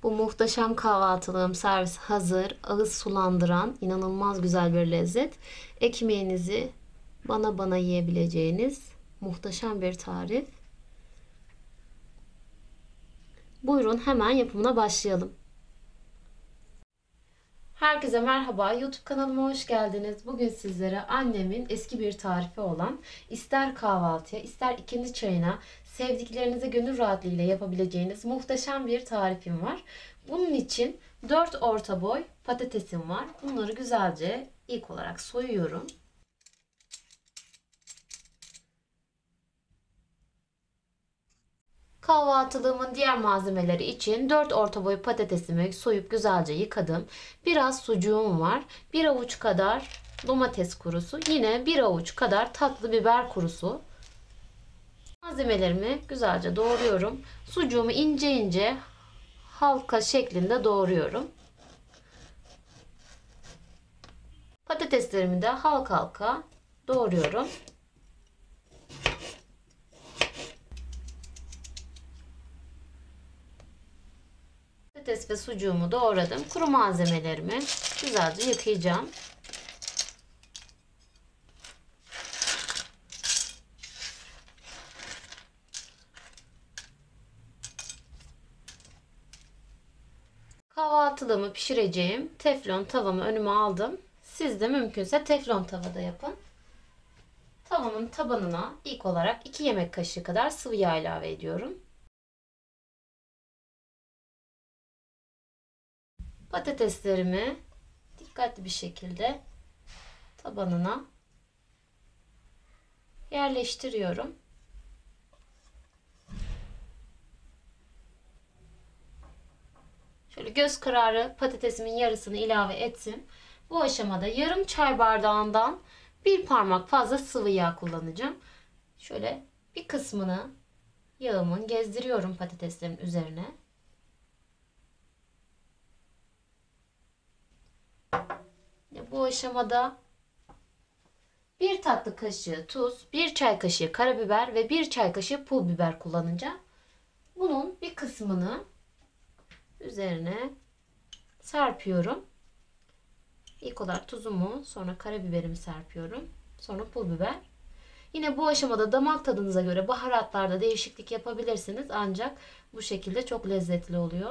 Bu muhteşem kahvaltılığım servis hazır. Ağız sulandıran inanılmaz güzel bir lezzet. Ekmeğinizi bana yiyebileceğiniz muhteşem bir tarif. Buyurun hemen yapımına başlayalım. Herkese merhaba. YouTube kanalıma hoş geldiniz. Bugün sizlere annemin eski bir tarifi olan ister kahvaltıya ister ikindi çayına sevdiklerinize gönül rahatlığıyla yapabileceğiniz muhteşem bir tarifim var. Bunun için 4 orta boy patatesim var. Bunları güzelce ilk olarak soyuyorum. Kahvaltılığımın diğer malzemeleri için 4 orta boy patatesimi soyup güzelce yıkadım. Biraz sucuğum var. 1 avuç kadar domates kurusu. Yine 1 avuç kadar tatlı biber kurusu. Malzemelerimi güzelce doğruyorum. Sucuğumu ince ince halka şeklinde doğruyorum. Patateslerimi de halka halka doğruyorum. Patates ve sucuğumu doğradım. Kuru malzemelerimi güzelce yıkayacağım. Kahvaltılığımı pişireceğim teflon tavamı önüme aldım. Siz de mümkünse teflon tavada yapın. Tavamın tabanına ilk olarak 2 yemek kaşığı kadar sıvı yağ ilave ediyorum. Patateslerimi dikkatli bir şekilde tabanına yerleştiriyorum. Şöyle göz kararı patatesimin yarısını ilave ettim. Bu aşamada yarım çay bardağından bir parmak fazla sıvı yağ kullanacağım. Şöyle bir kısmını yağımın gezdiriyorum patateslerin üzerine. Bu aşamada 1 tatlı kaşığı tuz, 1 çay kaşığı karabiber ve 1 çay kaşığı pul biber kullanacağım. Bunun bir kısmını üzerine serpiyorum. İlk olarak tuzumu, sonra karabiberimi serpiyorum. Sonra pul biber. Yine bu aşamada damak tadınıza göre baharatlarda değişiklik yapabilirsiniz. Ancak bu şekilde çok lezzetli oluyor.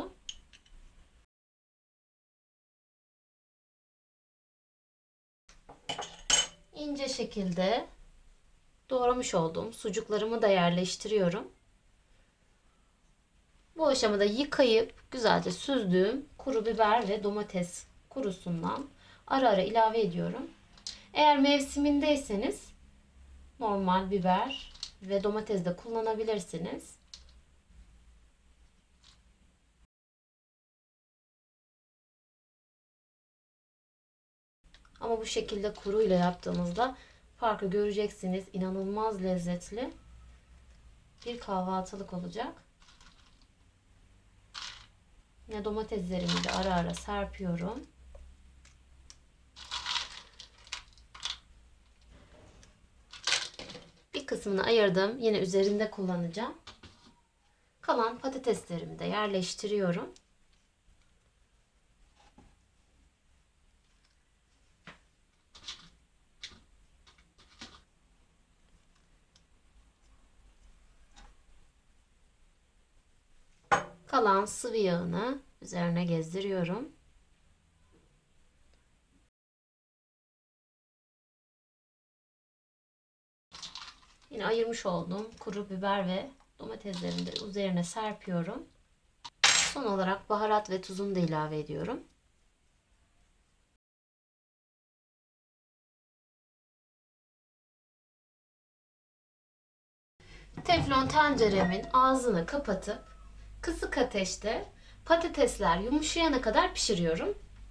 İnce şekilde doğramış olduğum sucuklarımı da yerleştiriyorum. Bu aşamada yıkayıp güzelce süzdüğüm kuru biber ve domates kurusundan ara ara ilave ediyorum. Eğer mevsimindeyseniz normal biber ve domates de kullanabilirsiniz. Ama bu şekilde kuruyla yaptığımızda farkı göreceksiniz. İnanılmaz lezzetli bir kahvaltılık olacak. Yine domateslerimi de ara ara serpiyorum. Bir kısmını ayırdım. Yine üzerinde kullanacağım. Kalan patateslerimi de yerleştiriyorum. Kalan sıvı yağını üzerine gezdiriyorum. Yine ayırmış olduğum kuru biber ve domateslerimi de üzerine serpiyorum. Son olarak baharat ve tuzunu da ilave ediyorum. Teflon tenceremin ağzını kapatıp kısık ateşte patatesler yumuşayana kadar pişiriyorum.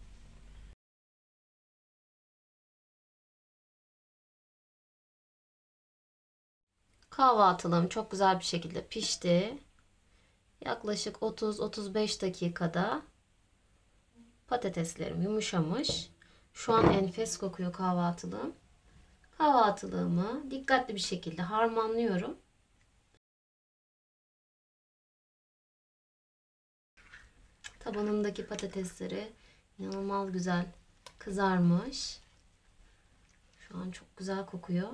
Kahvaltılığım çok güzel bir şekilde pişti. Yaklaşık 30-35 dakikada patateslerim yumuşamış. Şu an enfes kokuyor kahvaltılığım. Kahvaltılığımı dikkatli bir şekilde harmanlıyorum. Tabanındaki patatesleri inanılmaz güzel kızarmış. Şu an çok güzel kokuyor.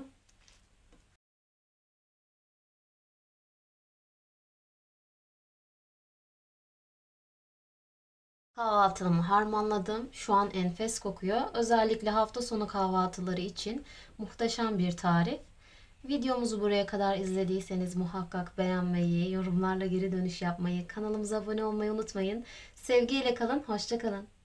Kahvaltımı harmanladım. Şu an enfes kokuyor. Özellikle hafta sonu kahvaltıları için muhteşem bir tarif. Videomuzu buraya kadar izlediyseniz muhakkak beğenmeyi, yorumlarla geri dönüş yapmayı, kanalımıza abone olmayı unutmayın. Sevgiyle kalın, hoşça kalın.